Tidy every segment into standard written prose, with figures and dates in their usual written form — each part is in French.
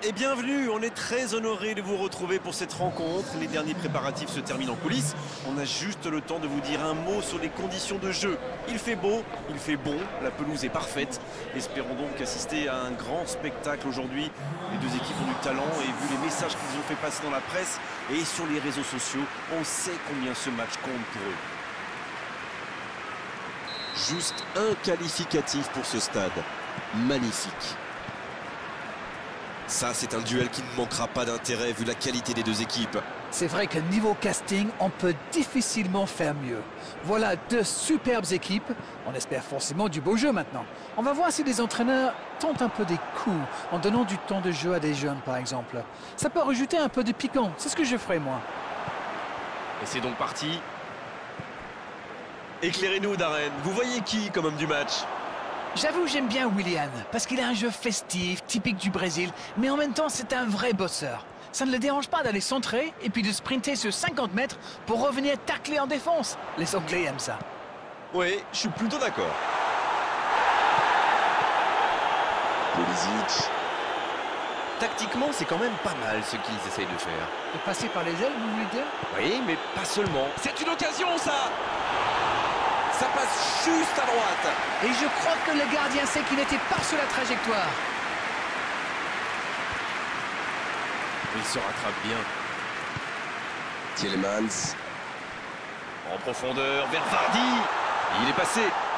et bienvenue, on est très honoré de vous retrouver pour cette rencontre. Les derniers préparatifs se terminent en coulisses. On a juste le temps de vous dire un mot sur les conditions de jeu. Il fait beau, il fait bon, la pelouse est parfaite. Espérons donc assister à un grand spectacle aujourd'hui. Les deux équipes ont du talent et vu les messages qu'ils ont fait passer dans la presse et sur les réseaux sociaux, on sait combien ce match compte pour eux. Juste un qualificatif pour ce stade. Magnifique. Ça, c'est un duel qui ne manquera pas d'intérêt vu la qualité des deux équipes. C'est vrai que niveau casting, on peut difficilement faire mieux. Voilà deux superbes équipes. On espère forcément du beau jeu maintenant. On va voir si les entraîneurs tentent un peu des coups en donnant du temps de jeu à des jeunes, par exemple. Ça peut rajouter un peu de piquant. C'est ce que je ferai, moi. Et c'est donc parti. Éclairez-nous, Darren. Vous voyez qui comme homme du match? J'avoue, j'aime bien Willian, parce qu'il a un jeu festif, typique du Brésil, mais en même temps, c'est un vrai bosseur. Ça ne le dérange pas d'aller centrer et puis de sprinter sur 50 mètres pour revenir tacler en défense. Les Anglais aiment ça. Oui, je suis plutôt d'accord. Pulisic. Tactiquement, c'est quand même pas mal ce qu'ils essayent de faire. De passer par les ailes, vous voulez dire? Oui, mais pas seulement. C'est une occasion, ça! Ça passe juste à droite. Et je crois que le gardien sait qu'il n'était pas sur la trajectoire. Il se rattrape bien. Tielemans. En profondeur, vers Vardy. Il est passé.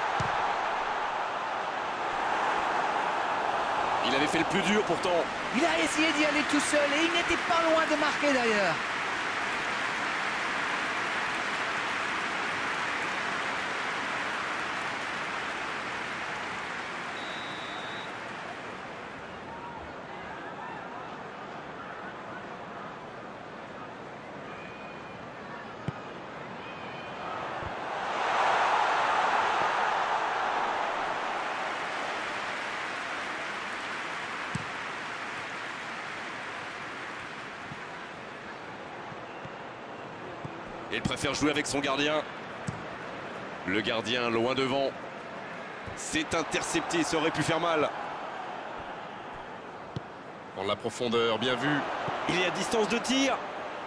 Il avait fait le plus dur pourtant. Il a essayé d'y aller tout seul et il n'était pas loin de marquer d'ailleurs. Il préfère jouer avec son gardien. Le gardien loin devant. C'est intercepté, ça aurait pu faire mal. Dans la profondeur, bien vu. Il est à distance de tir.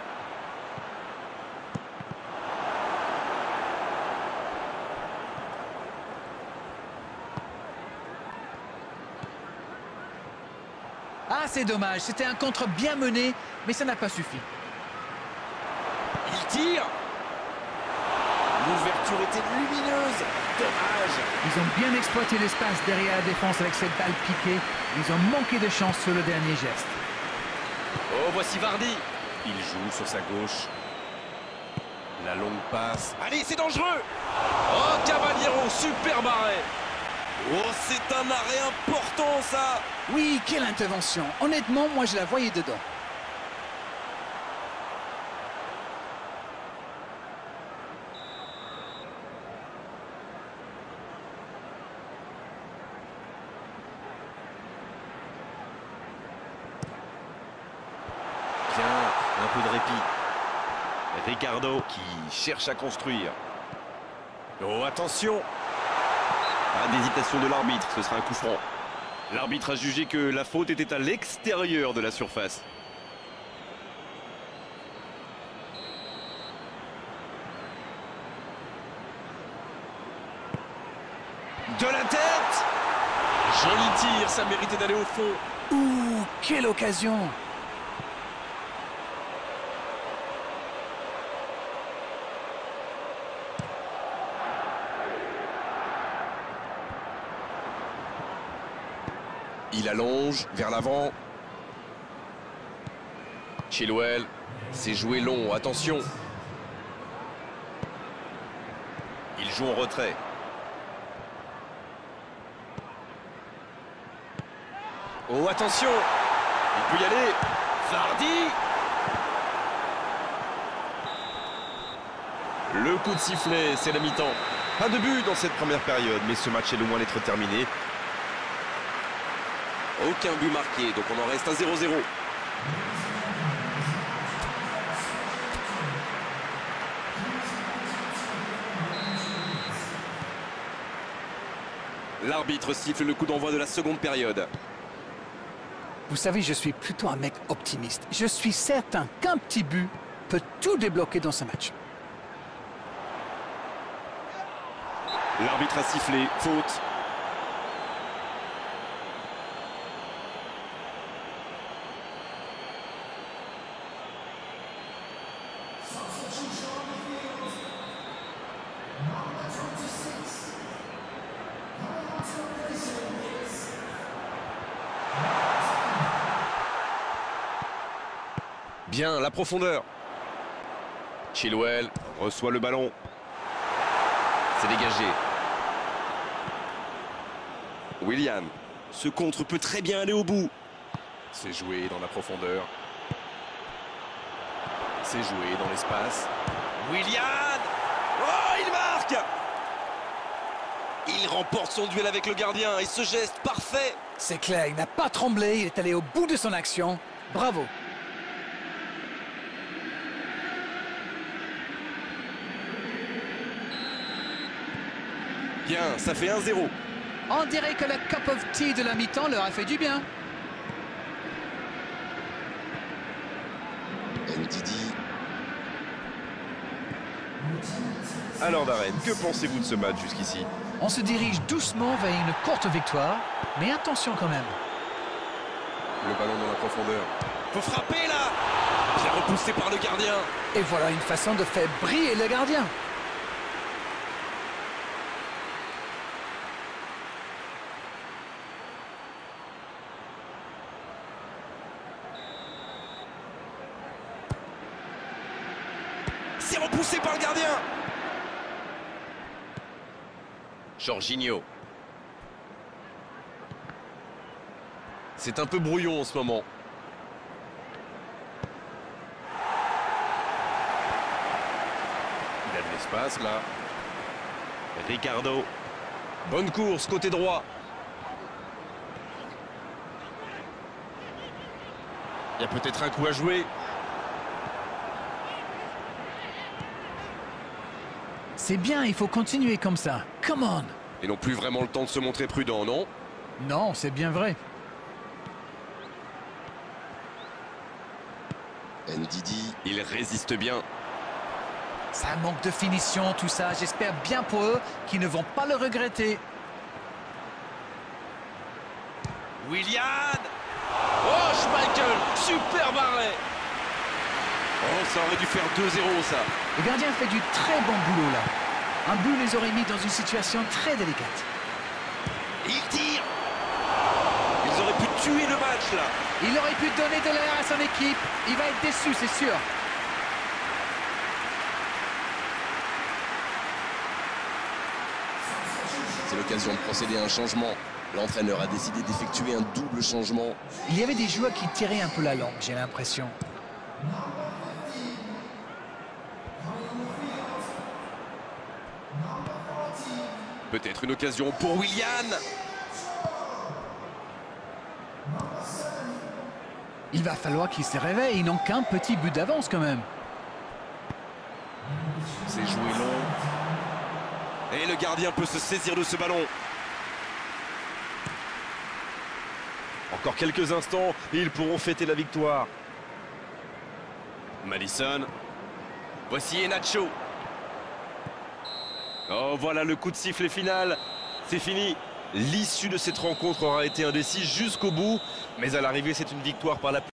Ah, c'est dommage, c'était un contre bien mené, mais ça n'a pas suffi. Il tire. L'ouverture était lumineuse. Dommage. Ils ont bien exploité l'espace derrière la défense avec cette balle piquée. Ils ont manqué de chance sur le dernier geste. Oh, voici Vardy. Il joue sur sa gauche. La longue passe. Allez, c'est dangereux. Oh, Cavaliero, super arrêt. Oh, c'est un arrêt important, ça. Oui, quelle intervention. Honnêtement, moi je la voyais dedans. Bien, un peu de répit. Ricardo qui cherche à construire. Oh, attention. Pas d'hésitation de l'arbitre, ce sera un coup franc. L'arbitre a jugé que la faute était à l'extérieur de la surface. De la tête. Joli tir, ça méritait d'aller au fond. Ouh, quelle occasion! Il allonge vers l'avant. Chilwell, c'est joué long, attention. Il joue en retrait. Oh, attention. Il peut y aller. Vardy. Le coup de sifflet, c'est la mi-temps. Pas de but dans cette première période, mais ce match est loin d'être terminé. Aucun but marqué, donc on en reste à 0-0. L'arbitre siffle le coup d'envoi de la seconde période. Vous savez, je suis plutôt un mec optimiste. Je suis certain qu'un petit but peut tout débloquer dans ce match. L'arbitre a sifflé, faute. Bien, la profondeur. Chilwell reçoit le ballon. C'est dégagé. Willian. Ce contre peut très bien aller au bout. C'est joué dans la profondeur. C'est joué dans l'espace. Willian. Oh, il marque! Il remporte son duel avec le gardien et ce geste parfait. C'est clair, il n'a pas tremblé, il est allé au bout de son action. Bravo. Bien, ça fait 1-0. On dirait que la cup of tea de la mi-temps leur a fait du bien. Ndidi. Alors Darren, que pensez-vous de ce match jusqu'ici? On se dirige doucement vers une courte victoire, mais attention quand même. Le ballon dans la profondeur. Faut frapper là! Bien repoussé par le gardien. Et voilà une façon de faire briller le gardien. C'est repoussé par le gardien. Jorginho. C'est un peu brouillon en ce moment. Il a de l'espace là. Ricardo. Bonne course côté droit. Il y a peut-être un coup à jouer. C'est bien, il faut continuer comme ça. Come on. Ils n'ont plus vraiment le temps de se montrer prudents, non? Non, c'est bien vrai. Ndidi. Il résiste bien. Ça manque de finition, tout ça. J'espère bien pour eux qu'ils ne vont pas le regretter. Willian. Oh, Schmeichel. Super barré. Oh, ça aurait dû faire 2-0, ça. Le gardien fait du très bon boulot là. Un but les aurait mis dans une situation très délicate. Il tire. Ils auraient pu tuer le match, là. Il aurait pu donner de l'air à son équipe. Il va être déçu, c'est sûr. C'est l'occasion de procéder à un changement. L'entraîneur a décidé d'effectuer un double changement. Il y avait des joueurs qui tiraient un peu la langue, j'ai l'impression. Peut-être une occasion pour Willian. Il va falloir qu'ils se réveillent. Ils n'ont qu'un petit but d'avance quand même. C'est joué long. Et le gardien peut se saisir de ce ballon. Encore quelques instants et ils pourront fêter la victoire. Madison. Voici Nacho. Oh, voilà le coup de sifflet final. C'est fini. L'issue de cette rencontre aura été indécise jusqu'au bout. Mais à l'arrivée, c'est une victoire par la